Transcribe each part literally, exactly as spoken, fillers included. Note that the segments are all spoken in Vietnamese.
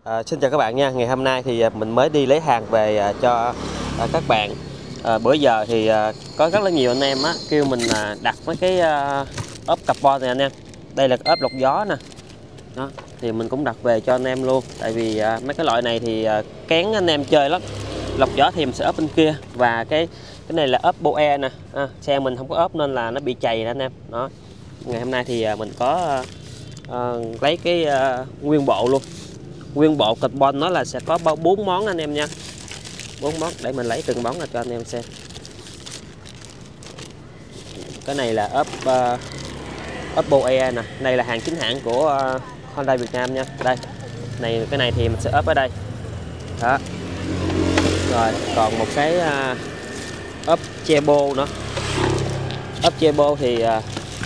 À, xin chào các bạn nha. Ngày hôm nay thì mình mới đi lấy hàng về à, cho à, các bạn. À, bữa giờ thì à, có rất là nhiều anh em á kêu mình à, đặt mấy cái à, ốp carbon này anh em. Đây là ốp lọc gió nè. Đó, thì mình cũng đặt về cho anh em luôn. Tại vì à, mấy cái loại này thì à, kén anh em chơi lắm. Lọc gió thì mình sẽ ốp bên kia, và cái cái này là ốp Boe nè. À, xe mình không có ốp nên là nó bị chày nè anh em. Đó. Ngày hôm nay thì à, mình có à, à, lấy cái à, nguyên bộ luôn. Nguyên bộ carbon nó là sẽ có bao bốn món anh em nha. Bốn món để mình lấy từng món ra cho anh em xem. Cái này là ốp uh, ốp Boe nè, đây là hàng chính hãng của uh, Honda Việt Nam nha. Đây. Này cái này thì mình sẽ ốp ở đây. Đó. Rồi, còn một cái uh, ốp Chebo nữa. Ốp Chebo thì uh,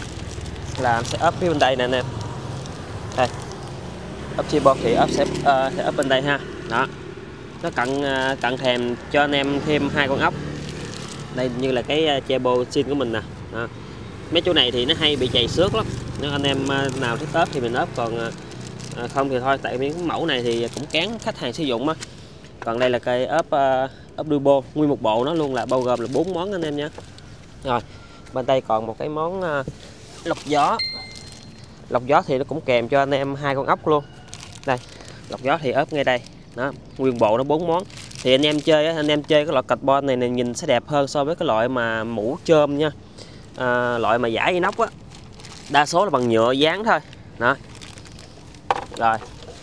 là sẽ ốp phía bên đây nè anh em. Đây. Ốp Chebo thì ốp sẽ, uh, sẽ ốp bên đây ha. Đó. Nó cận cận thèm cho anh em thêm hai con ốc. Đây như là cái Chebo xin của mình nè. Đó. Mấy chỗ này thì nó hay bị chày xước lắm. Nếu anh em nào thích ốp thì mình ốp, còn không thì thôi, tại vì cái mẫu này thì cũng kén khách hàng sử dụng á. Còn đây là cây ốp ốp turbo, nguyên một bộ nó luôn là bao gồm là bốn món anh em nhé. Rồi, bên đây còn một cái món lọc gió. Lọc gió thì nó cũng kèm cho anh em hai con ốc luôn. Đây, lọc gió thì ốp ngay đây. Đó, nguyên bộ nó bốn món. Thì anh em chơi anh em chơi cái loại carbon này, này nhìn sẽ đẹp hơn so với cái loại mà mũ chôm nha. À, loại mà giải inox á, đa số là bằng nhựa dán thôi. Đó. Rồi.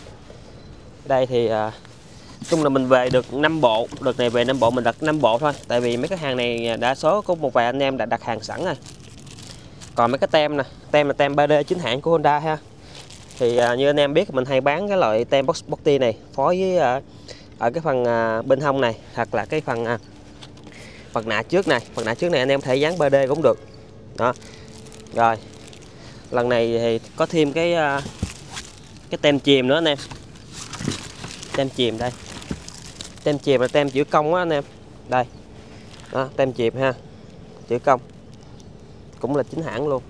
Đây thì à, chung là mình về được năm bộ, đợt này về năm bộ mình đặt năm bộ thôi, tại vì mấy cái hàng này đa số có một vài anh em đã đặt hàng sẵn rồi. Còn mấy cái tem nè, tem là tem ba D chính hãng của Honda ha. Thì à, như anh em biết mình hay bán cái loại tem box boxy này phối với à, ở cái phần à, bên hông này, hoặc là cái phần à, phần nạ trước này, phần nạ trước này anh em có thể dán ba D cũng được. Đó. Rồi. Lần này thì có thêm cái à, cái tem chìm nữa anh em. Tem chìm đây. Tem chìm là tem chữ công á anh em. Đây. Đó, tem chìm ha. Chữ công. Cũng là chính hãng luôn.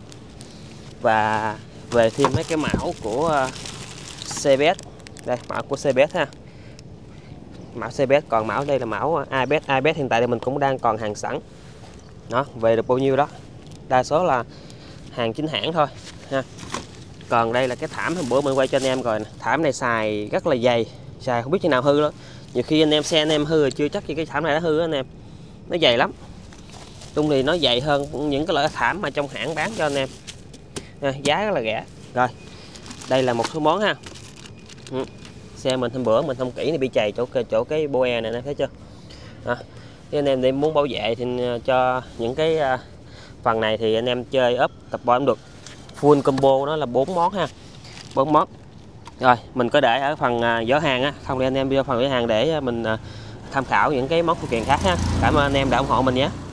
Và về thêm mấy cái mão của uh, xê bê ét. Đây, mão của xê bê ét ha. Mão xê bê ét, còn mão đây là mão i bê ét. i bê ét hiện tại thì mình cũng đang còn hàng sẵn. Đó, về được bao nhiêu đó. Đa số là hàng chính hãng thôi ha. Còn đây là cái thảm hôm bữa mình quay cho anh em rồi nè. Thảm này xài rất là dày, xài không biết khi nào hư đó. Nhiều khi anh em xe anh em hư rồi chưa chắc gì cái thảm này đã hư đó anh em. Nó dày lắm. Tung thì nó dày hơn những cái loại thảm mà trong hãng bán cho anh em. À, giá rất là rẻ. Rồi, đây là một số món ha. Ừ. Xe mình hôm bữa mình không kỹ này bị chày chỗ chỗ cái Boe này, anh thấy chưa? Đó. Nếu anh em đi muốn bảo vệ thì cho những cái uh, phần này thì anh em chơi ốp carbon cũng được. Full combo nó là bốn món ha. bốn món. Rồi, mình có để ở phần uh, giỏ hàng á, không thì anh em vô phần giỏ hàng để mình uh, tham khảo những cái món phụ kiện khác ha. Cảm ơn anh em đã ủng hộ mình nhé.